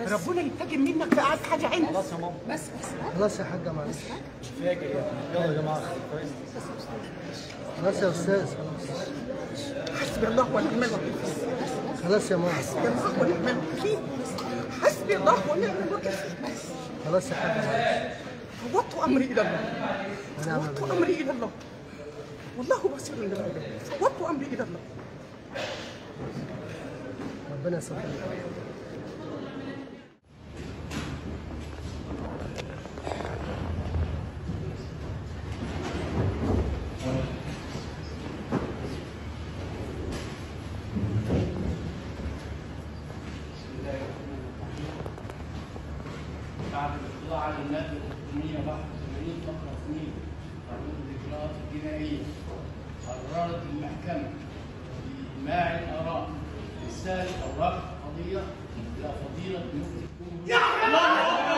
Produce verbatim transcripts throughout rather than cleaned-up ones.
ربنا ينتقم منك في قعد حاجه عندك. خلاص يا ماما. بس بس خلاص يا حاجه معلش. مش فاكر يا ابني. يلا يا جماعه. خلاص يا استاذ خلاص. حسبي الله ونعم الوكيل. خلاص يا ماما. حسبي الله ونعم الوكيل. حسبي الله ونعم الوكيل. خلاص يا حاجه معلش. فوضت امري الى الله. ونعم فوضت بالله. امري الى الله. والله بصير بالله. فوضت امري الى الله. ربنا يسامحك. بعد الاطلاع على الماده ثلاثمئة وواحد وثمانين فقره اثنين قانون الاجراءات الجنائيه، قررت المحكمه باجماع الاراء ارسال اوراق القضيه الى فضيله مفتي الجمهوريه.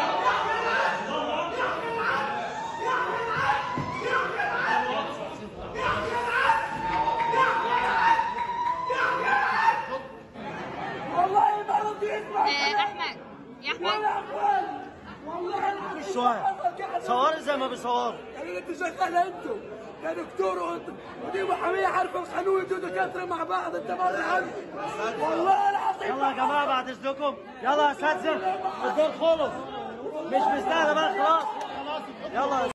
والله ما رضي يسمع. آه، احمد يا احمد والله العظيم شوية. صوري زي ما بيصوروا. يعني انتوا شغال انتوا كدكتور وانت- ودي محاميه عارفه القانون انتوا دكاتره مع بعض انت ما تعرف. والله العظيم يلا يا جماعه بعد اذنكم. يلا يا اساتذه الدور خلص. مش مستاهله بقى خلاص. يلا.